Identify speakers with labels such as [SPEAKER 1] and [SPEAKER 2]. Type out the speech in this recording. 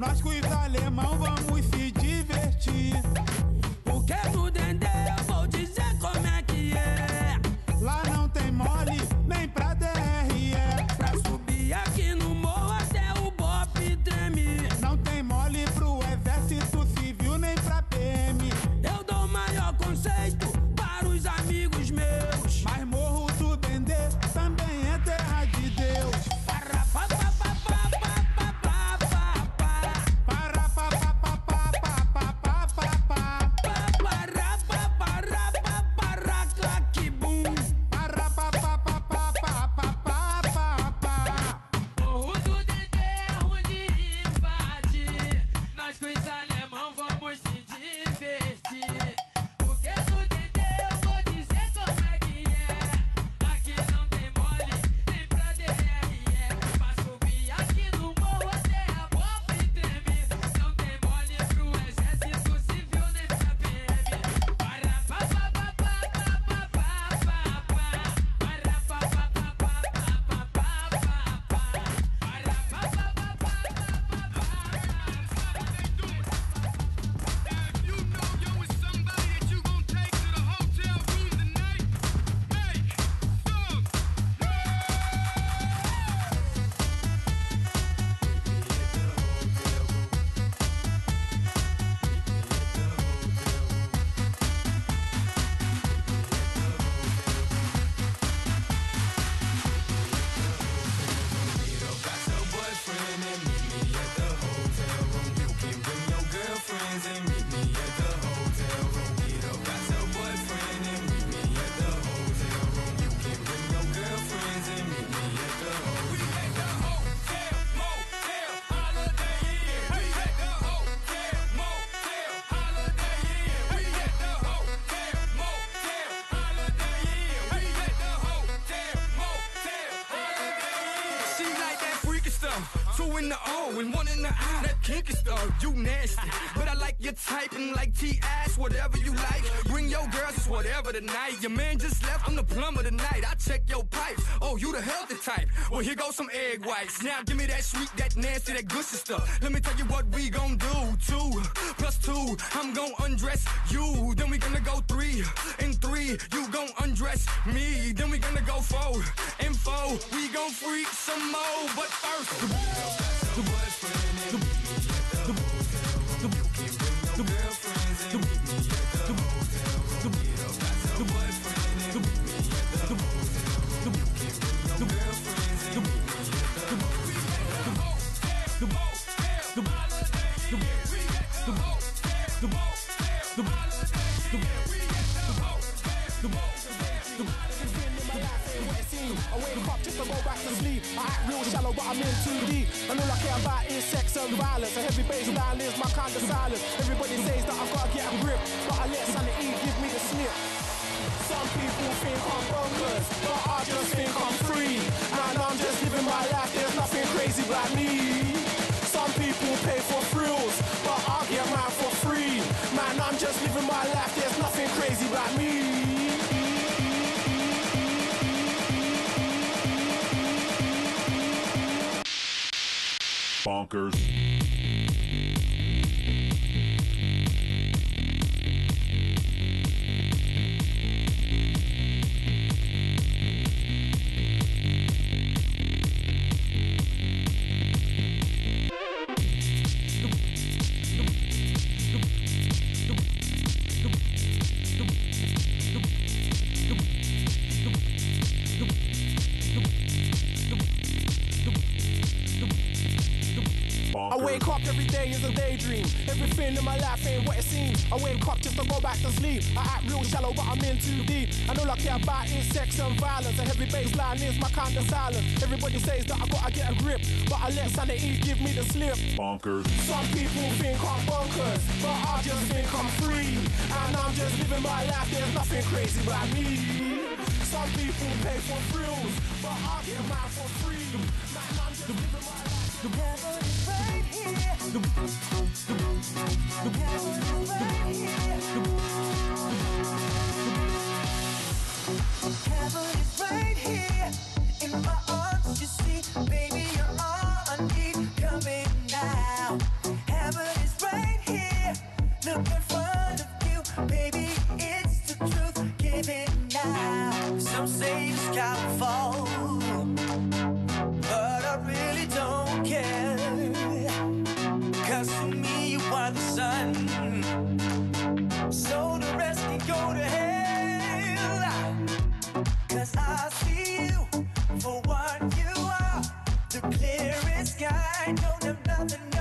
[SPEAKER 1] Nós com os alemão vamos se divertir.
[SPEAKER 2] Porque no Dendê eu vou dizer como é que é.
[SPEAKER 1] Lá não tem mole, nem pra DRE.
[SPEAKER 2] Pra subir aqui no morro até o Bop treme.
[SPEAKER 1] Não tem mole pro exército civil, nem pra PM.
[SPEAKER 2] Eu dou maior conceito para os amigos meus.
[SPEAKER 1] Mas morro do Dendê também é terra de Deus.
[SPEAKER 2] Para pa pa pa pa pa pa pa pa.
[SPEAKER 1] Para pa pa pa pa pa pa pa pa.
[SPEAKER 2] Para pa para pa para claque bum.
[SPEAKER 1] Para pa pa pa pa pa pa pa pa.
[SPEAKER 2] Morro do Dendê é onde invade. Nós com os alemão vamos se divertir. Porque no Dendê eu vou dizer como é que é. Aqui não tem mole, nem pra DRE. Pra subir aqui no morro até a Bop treme. Não tem mole pro exército civil, nem pra PM. Para pa pa pa pa pa pa pa pa. Para pa pa pa pa pa pa pa pa. Para pa pa pa pa pa pa
[SPEAKER 3] If you know you with somebody that you gon' take to the hotel room tonight, make some
[SPEAKER 4] Got your boyfriend and meet me at the hotel room. You can bring your girlfriends and meet me at the hotel room. Got your boyfriend and meet me at the hotel room. You can bring your girlfriends and meet me at the hotel room. We at the hotel, motel, holiday inn. We at the hotel, motel, holiday inn. We at the hotel, motel, holiday inn. We at the hotel, motel, holiday inn.
[SPEAKER 3] She like that freaky stuff. 2 in the O and 1 in the I. That kinky stuff, you nasty. But I like your type and like T-ass, whatever you like. Bring your girls, it's whatever tonight. Your man just left, I'm the plumber tonight. I check your pipes. Oh, you the healthy type. Well, here goes some egg whites. Now give me that sweet, that nasty, that gushy stuff. Let me tell you what we gon' do. 2 plus 2, I'm gon' undress you. Then we gonna go 3 and 3. You gon' undress me. Then we gonna go 4 and 4. We gon' freak some more. But first,
[SPEAKER 4] Your boyfriend and meet me at the hotel room. You can bring your girlfriends and meet me at the hotel room. Got your boyfriend and meet me at the hotel room. You can bring your girlfriends and meet me at the hotel room. We at the hotel, motel, holiday inn. We at the hotel, motel, holiday inn. We at the hotel, motel,
[SPEAKER 5] I wake up just to go back to sleep. I act real shallow, but I'm in too deep. And all I care about is sex and violence. A heavy bass line is my kind of silence. Everybody says that I've got to get a grip, but I let sanity give me the slip. Some people think I'm bonkers, but I just think I'm free. And I'm just living my life, there's nothing crazy about me. Some people pay for thrills, but I get mine for free. Man, I'm just living my life, there's nothing crazy about me.
[SPEAKER 6] Bonkers.
[SPEAKER 5] I wake up every day is a daydream. Everything in my life ain't what it seems. I wake up just to go back to sleep. I act real shallow, but I'm in too deep. And all I care about is sex and violence. A heavy bass line is my kind of silence. Everybody says that I gotta get a grip, but I let sanity give me the slip.
[SPEAKER 6] Bonkers.
[SPEAKER 5] Some people think I'm bonkers, but I just think I'm free. And I'm just living my life, there's nothing crazy about me. Some people pay for thrills, but I get mine for free. Man, I'm just living my life.
[SPEAKER 7] The devil is right here. The devil is right here. Heaven is right here in my arms. You see, baby, you're all I need. Coming now. You are the clearest sky. Don't have nothing.